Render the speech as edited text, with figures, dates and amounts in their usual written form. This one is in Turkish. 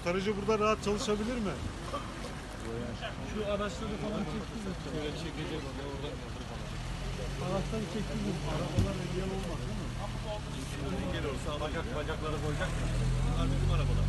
Karıcı burada rahat çalışabilir mi? Şu araçları falan çektiniz. Şöyle çekecek oradan kaldırıp alacak. Araçları çektiniz. Arabalar engel olmaz değil mi? Engel olsa bacakları koyacak. Bunlar bizim arabalar.